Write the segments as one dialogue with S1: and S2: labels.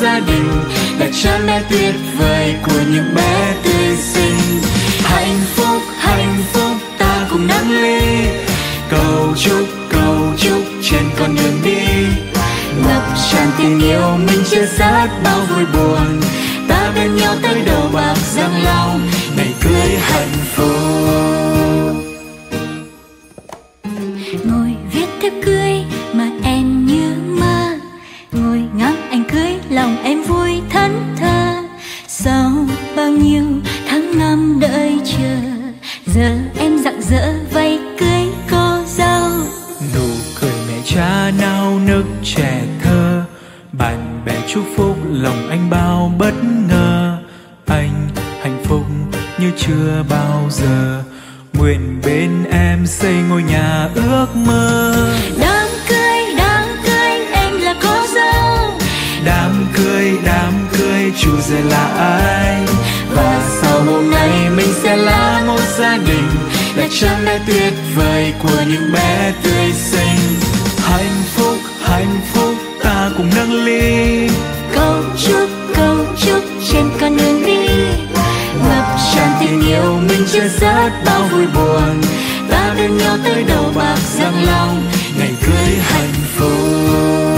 S1: gia đình, là cha mẹ tuyệt vời của những bé tươi xinh. Hạnh phúc ta cùng nâng ly, cầu chúc trên con đường đi, ngập tràn tình yêu mình chia sẻ bao vui buồn, ta bên nhau tới đầu bạc răng long, ngày cưới hạnh phúc.
S2: Ngồi viết thiếp cưới mà em như mơ, ngồi ngắm anh cưới lòng em vui thẫn thờ. Sau bao nhiêu tháng năm đợi chờ, giờ em rạng rỡ vây cưới cô dâu.
S1: Nụ cười mẹ cha nao nức trẻ thơ, bạn bè chúc phúc lòng anh bao bất ngờ. Anh hạnh phúc như chưa bao giờ, nguyện bên em xây ngôi nhà ước mơ.
S2: Đám cưới em là cô dâu,
S1: đám cưới chủ rể là ai. Và sau hôm nay mình sẽ là một gia đình, là cha mẹ tuyệt vời của những bé tươi xinh. Hạnh phúc ta cùng nâng ly,
S2: cầu chúc trên con đường đi,
S1: ngập tràn tình yêu mình chia sẻ bao vui buồn, ta bên nhau tới đầu bạc răng long, ngày cưới hạnh phúc.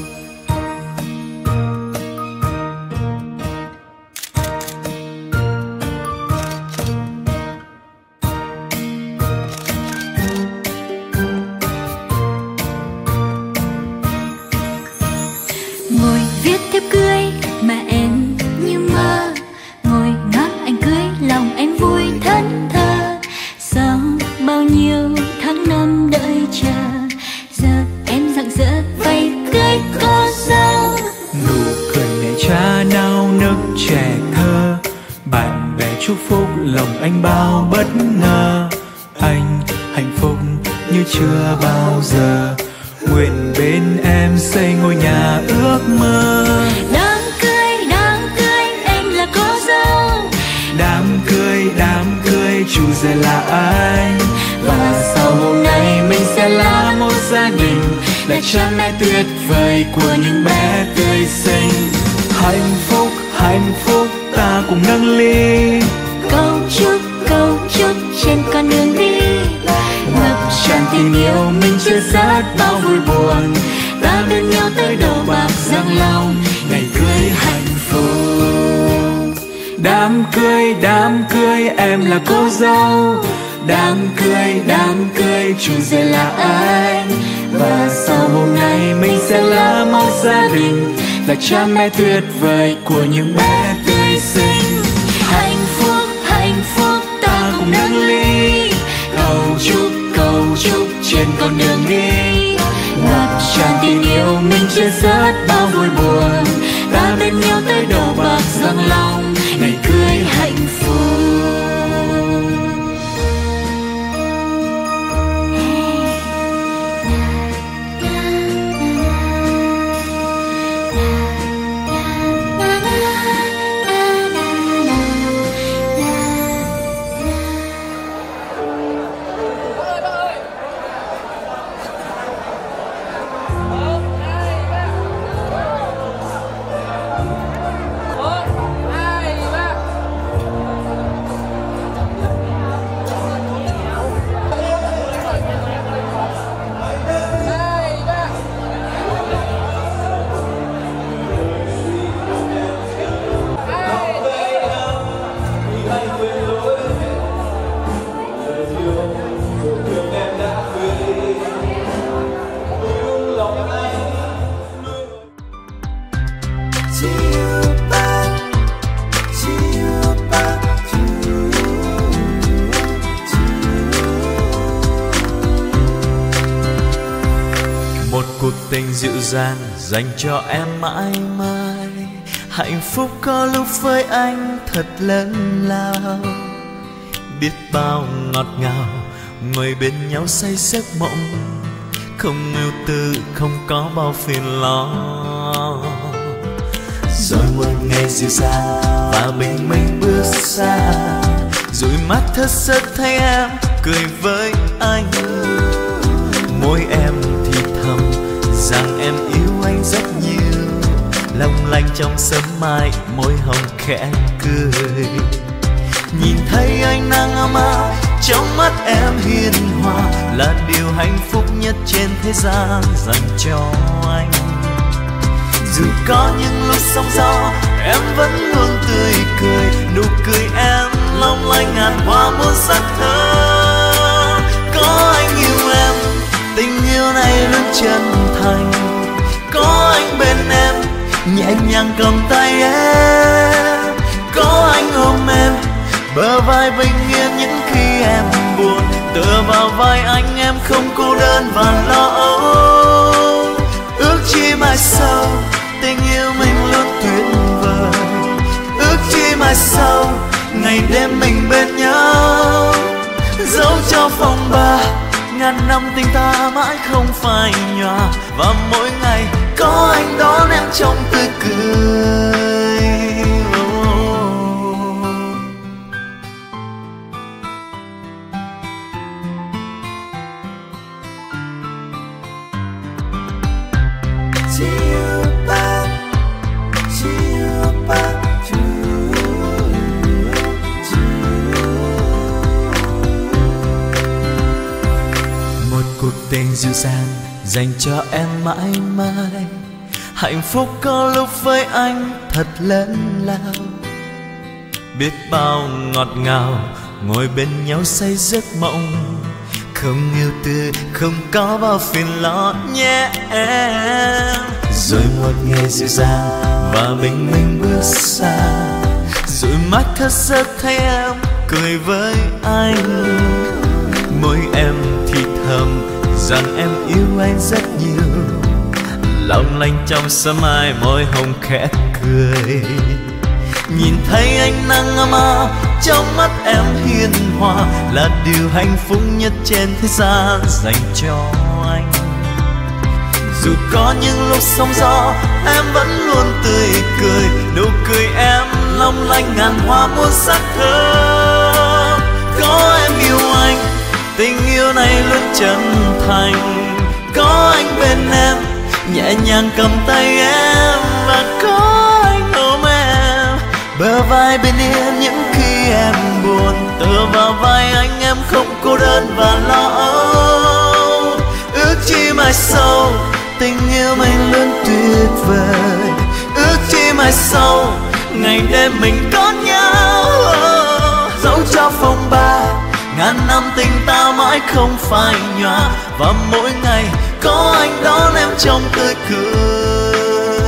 S2: ngồi viết thiếp cưới mà em như mơ, ngồi ngắm anh cưới lòng em vui thẫn thờ. Sau bao nhiêu tháng năm đợi chờ, giờ em rạng rỡ vây cưới cô dâu.
S1: Nụ cười mẹ cha nao nức trẻ thơ, bạn bè chúc phúc lòng anh bao bất ngờ. Anh hạnh phúc như chưa bao giờ, nguyện bên em xây ngôi nhà ước mơ.
S2: Đám cưới em là cô dâu,
S1: đám cưới chủ rể là ai. Và sau hôm nay mình sẽ là một gia đình, là cha mẹ tuyệt vời của những bé tươi xinh. Hạnh phúc ta cùng nâng ly,
S2: cầu chúc trên con đường đi,
S1: ngập tràn tình yêu mình chia sẻ bao vui buồn, ta bên nhau tới đầu bạc răng long, ngày cưới hạnh phúc. Đám cưới em là cô dâu, đám cưới chủ rể là ai. Và sau hôm nay mình sẽ là một gia đình, là cha mẹ tuyệt vời của những bé tươi xinh. Hạnh phúc ta cùng nâng ly, cầu chúc trên con đường đi, ngập tràn tình yêu mình chia sẻ bao vui buồn, ta bên nhau tới đầu bạc răng long, ngày cưới hạnh phúc.
S3: Cuộc tình dịu dàng dành cho em mãi mãi, hạnh phúc có lúc với anh thật lớn lao. Biết bao ngọt ngào ngồi bên nhau say giấc mộng, không ưu tư không có bao phiền lo. Rồi một ngày dịu dàng và bình minh bước xa, dụi mắt thất giấc thấy em cười với anh. Môi em thì thầm rằng em yêu anh rất nhiều, long lanh trong sớm mai, môi hồng khẽ cười. Nhìn thấy ánh nắng ấm áp trong mắt em hiền hòa là điều hạnh phúc nhất trên thế gian dành cho anh. Dù có những lúc sóng gió em vẫn luôn tươi cười, nụ cười em long lanh ngàn hoa muôn sắc thơ. Có anh yêu em, tình yêu này luôn chân thành. Có anh bên em, nhẹ nhàng cầm tay em. Có anh ôm em, bờ vai bình yên những khi em buồn. Tựa vào vai anh em không cô đơn và lo âu. Ước chi mai sau tình yêu mình luôn tuyệt vời. Ước chi mai sau ngày đêm mình bên nhau. Dẫu cho phong ba ngàn năm tình ta mãi không phai nhòa. Và mỗi ngày có anh đón em trong tươi cười. Tình dịu dàng dành cho em mãi mãi. Hạnh phúc có lúc với anh thật lớn lao. Biết bao ngọt ngào ngồi bên nhau say giấc mộng. Không yêu tư không có bao phiền lo nhé em. Rồi một ngày dịu dàng và bình minh bước xa. Rồi mắt thật giấc thấy em cười với anh. Môi em thì thầm rằng em yêu anh rất nhiều. Long lanh trong sớm mai môi hồng khẽ cười. Nhìn thấy ánh nắng ấm áp trong mắt em hiền hòa là điều hạnh phúc nhất trên thế gian dành cho anh. Dù có những lúc sóng gió em vẫn luôn tươi cười. Nụ cười em long lanh ngàn hoa muôn sắc thơ. Có em yêu anh, tình yêu này luôn chân thành. Có anh bên em, nhẹ nhàng cầm tay em. Và có anh ôm em, bờ vai bên yên những khi em buồn. Tựa vào vai anh em không cô đơn và lo âu. Ước chi mai sau tình yêu mình luôn tuyệt vời. Ước chi mai sau ngày đêm mình có nhau. Dẫu cho phong ba ngàn năm tình ta mãi không phai nhòa. Và mỗi ngày có anh đón em trong tươi cười.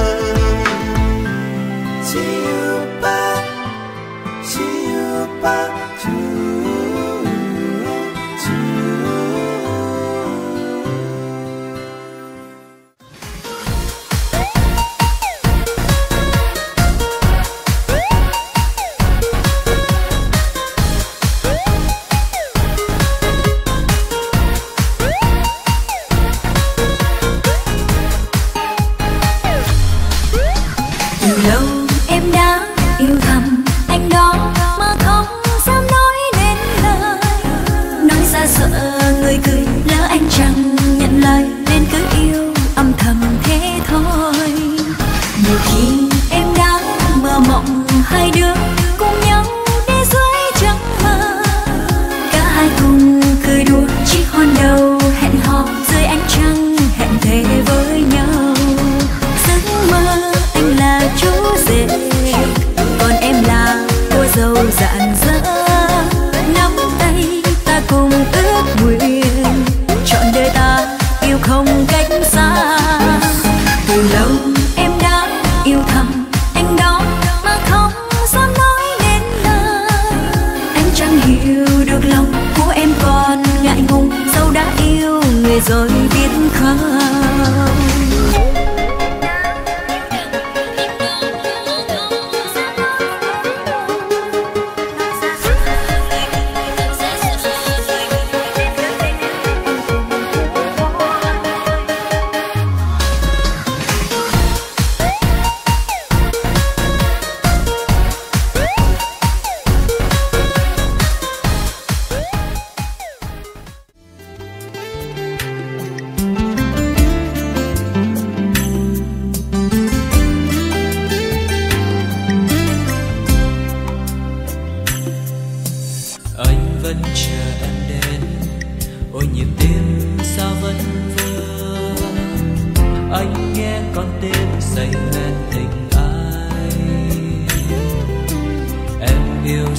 S2: Rồi biết không.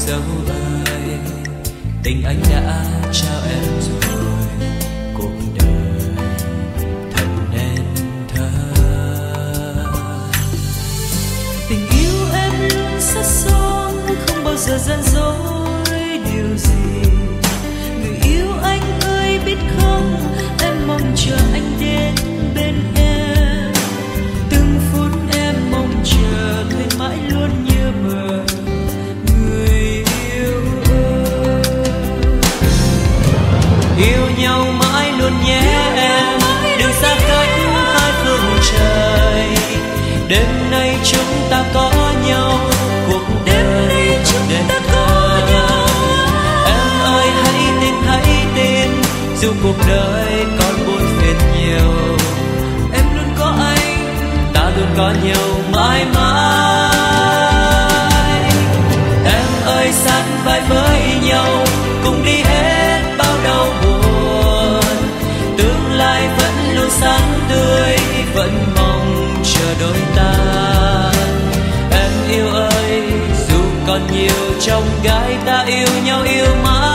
S3: dấu ơi, tình anh đã trao em rồi, cuộc đời thật nên thơ.
S1: Tình yêu em luôn sát son, không bao giờ gian dối điều gì. Người yêu anh ơi biết không, em mong chờ anh đến bên em. Từng phút em mong chờ thấy mãi luôn nhớ bờ người yêu ơi.
S3: Yêu nhau mãi luôn nhé em, đừng xa cách hai phương trời. Đêm nay chúng ta có nhau, cuộc đời nên thơ. Em ơi hãy tin, dù cuộc đời còn buồn phiền nhiều,
S1: Em luôn có anh,
S3: ta luôn có nhau mãi mãi. Em ơi sát vai với nhau, cùng đi hết bao đau buồn. Tương lai vẫn luôn sáng tươi, vẫn mong chờ đôi ta. Em yêu ơi, dù còn nhiều trong gai ta yêu nhau yêu mãi.